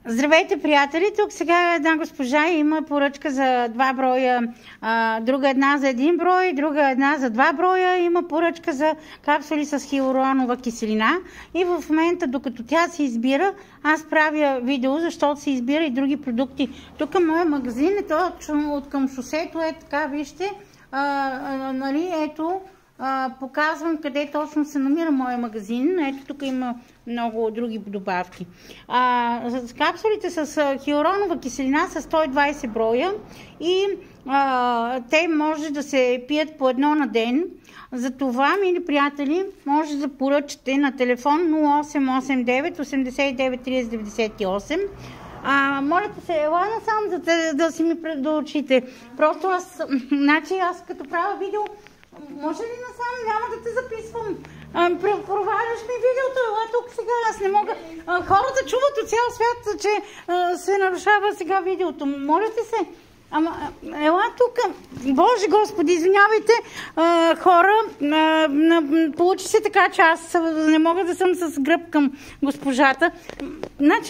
Здравейте, приятели! Тук сега една госпожа има поръчка за 2 броя, друга една за 1 брой, друга една за 2 броя. Има поръчка за капсули с хиалуронова киселина. И в момента, докато тя се избира, аз правя видео, защото се избира и други продукти. Тук моя магазин е точно от към шосето, е така, вижте, нали, ето, показвам къде точно се намира моя магазин. Ето тук има много други добавки. Капсулите с хиалуронова киселина са 120 броя и те може да се пият по едно на ден. Затова, мили приятели, може да поръчате на телефон 0889 89 30 98. Моля се, ела насам, за да си ми предочите. Просто аз като правя видео, може ли насам? Няма да те записвам. Проваляш ми видеото, ела тук сега, аз не мога. Хората чуват от цял свят, че се нарушава сега видеото. Моля ти се. Ела тук. Боже Господи, извинявайте, хора. Получи се така, че аз не мога да съм с гръб към госпожата. Значи,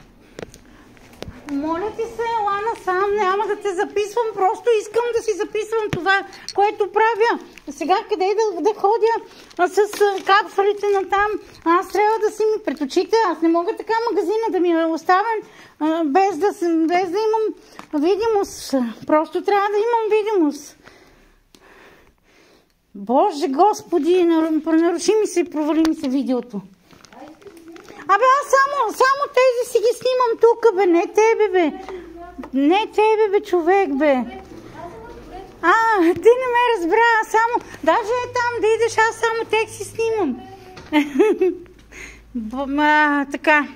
моля ти се, ела насам, няма да те записвам, просто искам да си записвам това, което правя. Сега къде да ходя с капсулите на там? Аз трябва да си ми пред очите, аз не мога така магазина да ми е оставен без да имам видимост. Просто трябва да имам видимост. Боже Господи, наруши ми се и провали ми се видеото. Аз само тези си ги снимам тук, бе, не тебе, бе. Не тебе, бе, човек, бе. Ти не ме разбра, даже е там да идеш, аз само тех си снимам. Така.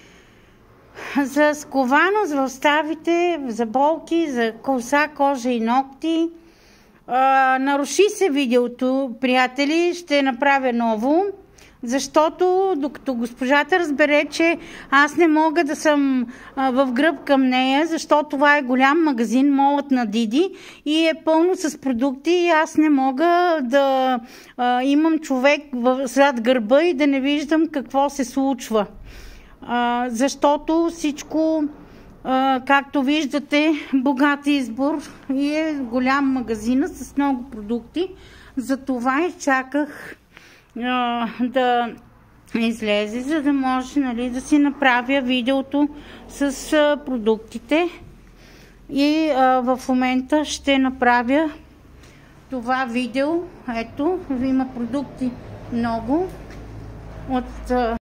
За скованост в ставите, за болки, за коса, кожа и ногти. Наруши се видеото, приятели, ще направя ново. Защото докато госпожата разбере, че аз не мога да съм в гръб към нея, защото това е голям магазин, молът на Диди и е пълно с продукти и аз не мога да имам човек зад гърба и да не виждам какво се случва. Защото всичко, както виждате, богат избор и е голям магазин с много продукти. Затова изчаках да излезе, за да може, нали, да си направя видеото с продуктите. И в момента ще направя това видео. Ето, има продукти много от